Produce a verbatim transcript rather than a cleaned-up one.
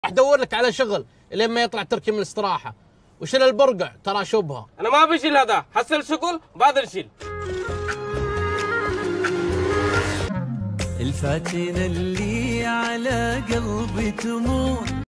ادور لك على شغل لين ما يطلع تركي من الاستراحه. وشيل البرقع ترى شبهه. انا ما بشيل هذا، حصل شغل بعد نشيل. الفاتنة اللي على قلبي تموت